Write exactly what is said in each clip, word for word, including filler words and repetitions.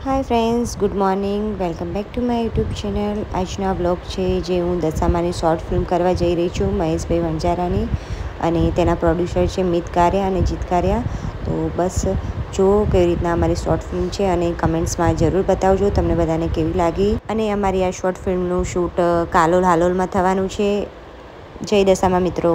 Hi friends, good morning. Welcome back to my YouTube channel. આજનો blog છે જે હું દશામાની શોર્ટ ફિલ્મ કરવા જઈ રહી છું, મહેશભાઈ વણજારાની, અને તેના પ્રોડ્યુસર છે મિત કારિયા અને જીત કારિયા। તો બસ જો કેવી રીતના અમારી શોર્ટ ફિલ્મ છે અને કમેન્ટ્સમાં જરૂર બતાવજો તમને બધાને કેવી લાગી। અને અમારી આ શોર્ટ ફિલ્મનું શૂટ કાલોલ હાલોલમાં થવાનું છે। જય દશામા મિત્રો।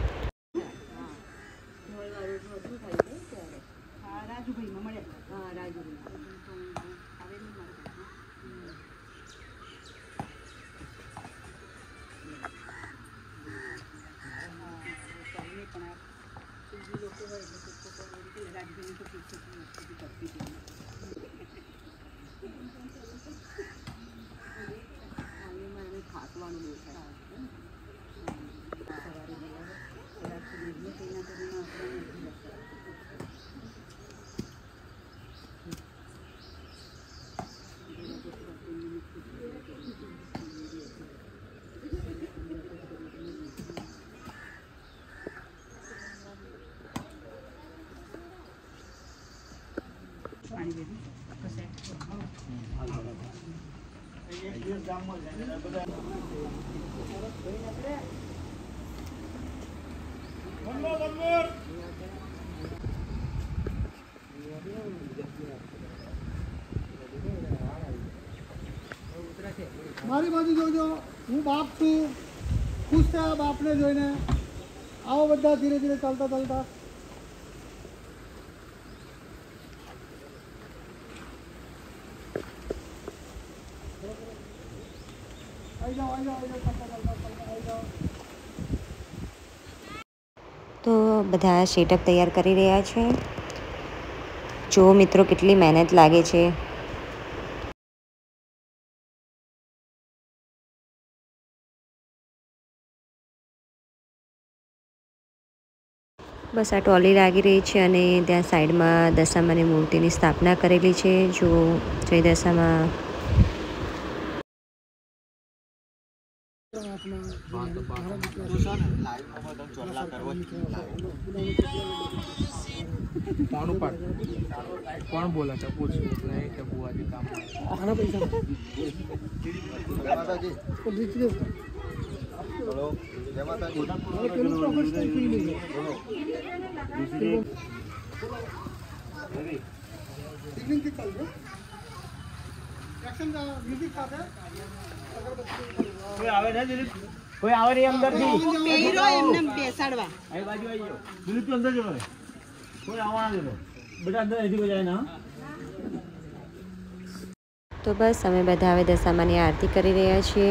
મારી બાજુ જોજો, હું બાપ છું, ખુશ થયા બાપને જોઈને। આવો બધા ધીરે ધીરે ચાલતા ચાલતા। આવી જાઓ આવી જાઓ આવી જાઓ ચાલતા ચાલતા ચાલતા આવી જાઓ। તો બધા સેટઅપ તૈયાર કરી રહ્યા છે। જો મિત્રો કેટલી મહેનત લાગે છે। બસ આ ટ્રોલી લાગી રહી છે અને ત્યાં સાઈડમાં દશામાની મૂર્તિની સ્થાપના કરેલી છે। જો જય દશામા। कौन ऊपर कौन बोला था पूछ नहीं तो बुआ जी काम આના પૈસા માતાજી બોલો જય માતાજી પેલું પ્રોફેશનલ ફિલ્મ છે। ઇવનિંગ की चल रही एक्शन का म्यूजिक साथ है। कोई आवे ना दिलीप कोई आवे नहीं अंदर થી પેરો એમને બેસાડવા आई बाजू आई जाओ दिलीप तो अंदर जाओ कोई आवा ना दो बेटा अंदर ऐसी हो जाए ना। તો બસ અમે બધા હવે દશામાની આરતી કરી રહ્યા છીએ।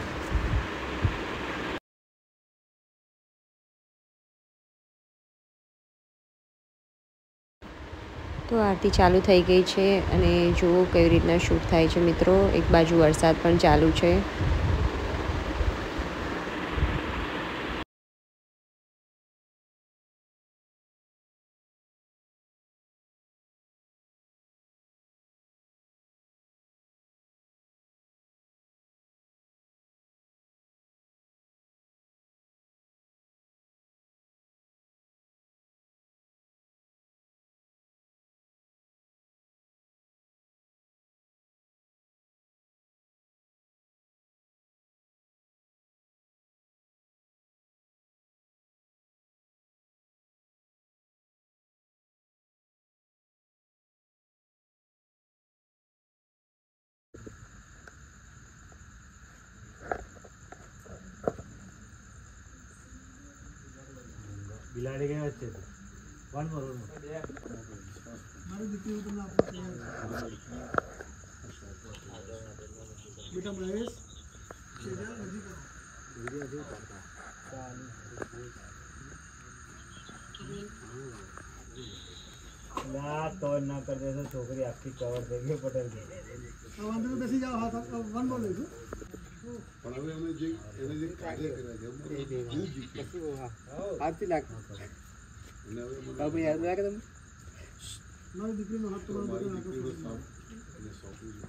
તો આરતી ચાલુ થઈ ગઈ છે અને જુઓ કેવી રીતના શૂટ થાય છે મિત્રો। એક બાજુ વરસાદ પણ ચાલુ છે। બિલાડી ગઈ વચ્ચે વન મોર મારી દીકરી તમને આપવા તૈયાર છે। બેટા મહેશ કેજા નજીક ના તો ના कर दे तो छोकरी आपकी कवर देंगे पटेल की વાંધો નહીં, બેસી જાઓ। હાથ વન બોલે છું। પણ હવે અમે જે એને જે કાર્ય કર્યા છે આરતી લાગ અને હવે મને બાબુ યાદ લાગે તમને મારી દીકરીનો હાથ તમારા મારી દીકરીનો દીકરીનો હાથ સાપ એને સોંપું છું।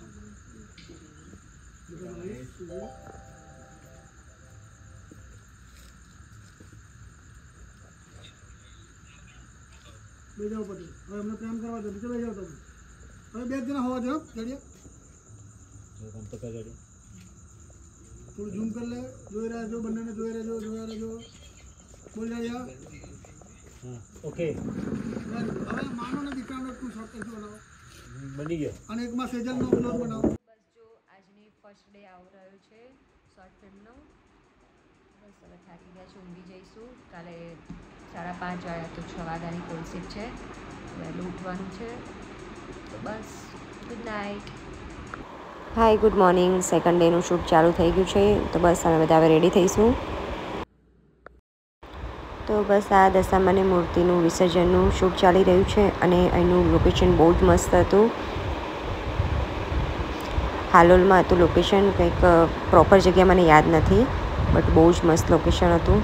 બેટા મહેશ તું બે જાઓ પટેલ। હવે અમને પ્રેમ કરવા દો, નીચે બે જાઓ તમે। હવે બે જણા હોવા જોઈએ જડીએ આમ તો કઈ જડી થોડું ઝૂમ કરી લે જોઈ રહ્યા છો બંનેને જોઈ રહેજો જોઈ રહેજો બોલ રહ્યા હા ઓકે હવે માનો ને દીકરાનો તું શોર્ટ કરજો બનાવો બની ગયો અને એકમાં સેજલનો બ્લોગ બનાવો બસ જો આજની ફર્સ્ટ ડે આવ રહ્યો છે શોર્ટ ફિલ્મનો બસ હવે થાકી ગયા છે ઊંઘી જઈશું કાલે સાડા પાંચ વાગ્યા તો છ વાગ્યાની કોલસીપ છે વહેલું ઉઠવાનું છે તો બસ good night hi good morning second ડેનું શૂટ ચાલુ થઈ ગયું છે તો બસ અમે બધા હવે રેડી થઈશું તો બસ આ દશામાની મૂર્તિનું વિસર્જનનું શૂટ ચાલી રહ્યું છે અને અહીંનું લોકેશન બહુ જ મસ્ત હતું હાલોલમાં હતું લોકેશન કંઈક પ્રોપર જગ્યા મને યાદ નથી બટ બહુ જ મસ્ત લોકેશન હતું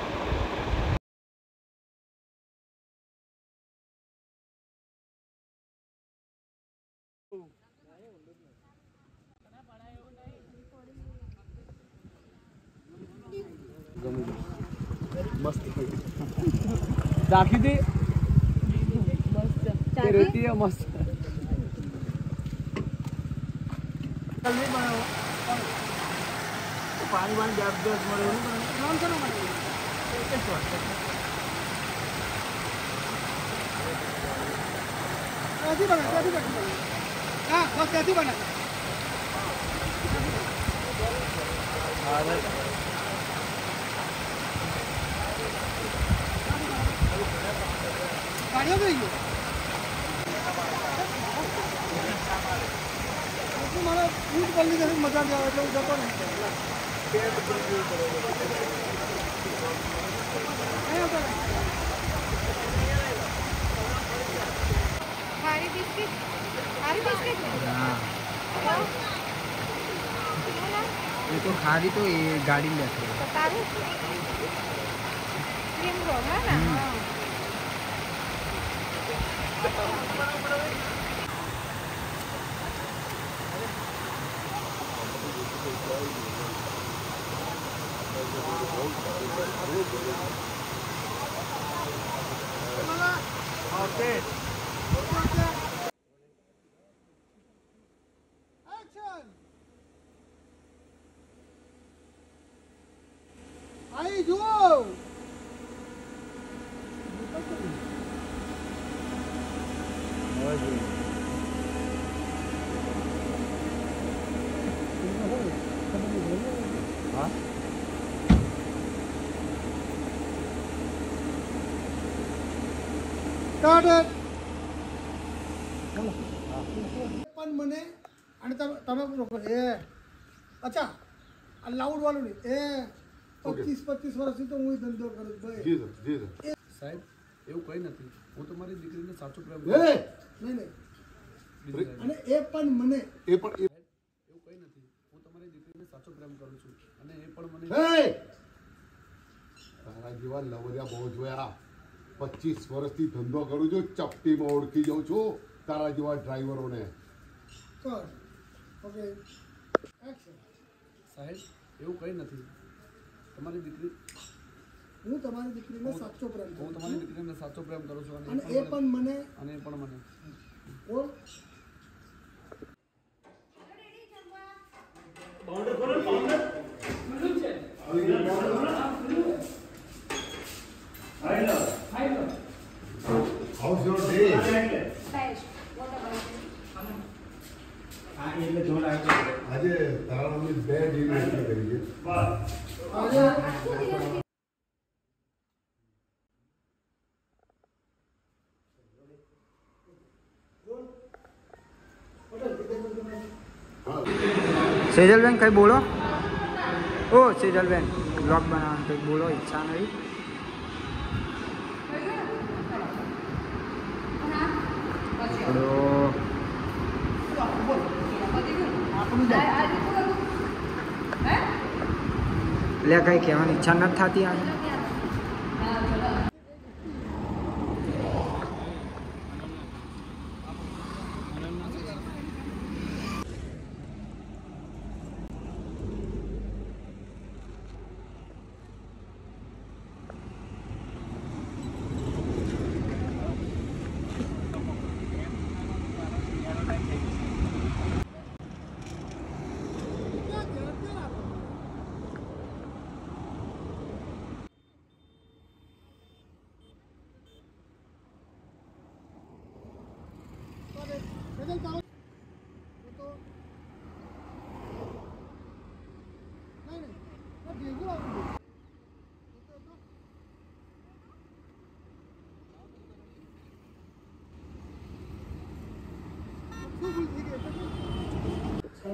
મસ્ત રાખી દે મસ્ત રેતી है मस्त नहीं बनाओ पानी वानी गैप गैस मरे नाम करो मत कैसी बना कैसी बना हाँ बस कैसी बना गाड़ियों में ही मारा फूट पल्ली जैसे मजा आ जाए उधर तो नहीं खारी बिस्किट खारी बिस्किट हाँ ये तो खारी तो ये गाड़ी में जाती है तारू क्रीम रोल है ना हाँ ओके एक्शन आई जो हाँ સ્ટાર્ટ પણ મને અને તમે તમે બોલો એ અચ્છા આ લાઉડ વાળું નહીં એ પચીસ પચીસ વર્ષથી તો હું ધંધો કરું છું ભાઈ જી સર જી સર સાહેબ એવું કંઈ નથી હું તમારી દીકરીને સાચો પ્રેમ એ નહીં નહીં અને એ પણ મને એ પણ એ એવું કંઈ નથી હું તમારી દીકરીને સાચો પ્રેમ કરું છું અને એ પણ મને હે! તારા જેવા લવરિયા બહુ જોયા પચીસ વર્ષથી ધંધો કરું છું ચપટીમાં ઓળખી જાઉં છું તારા જેવા ડ્રાઈવરોને કર ઓકે એક્શન સાહેબ એવું કંઈ નથી તમારી દીકરી હું તમારી દીકરીને સાચો પ્રેમ હું કરું તમારી છું દીકરીને સાચો પ્રેમ કરું છું અને એ પણ મને અને એ પણ મને બોલ હાઉસ યોર ડે આજે તારા નામની બે ડીલ નક્કી કરી છે આજે સેજલબેન કંઈ બોલો ઓ સેજલબેન બ્લોગ બનાવવાનું કંઈક બોલો ઈચ્છા નહીં થોડો એટલે કંઈ કહેવાની ઈચ્છા નથી થતી આજે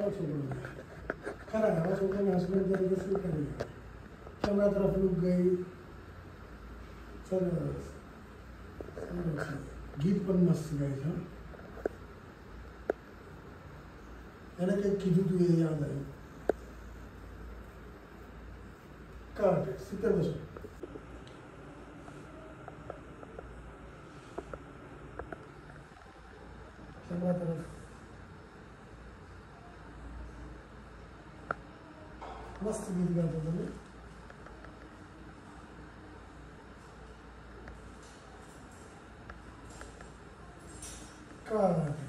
આવા છોકરો ખરા આવા છોકરાને હસબન્ડ તરીકે શું કરી કેમેરા તરફ લુક ગઈ સરસ ગીત પણ મસ્ત ગાય છે એને કંઈક કીધું તું એ યાદ આવ્યું કાઢ સિત્તેર બસો કેમેરા તરફ મસ્ત ગીત ગાતો તમે કાઢ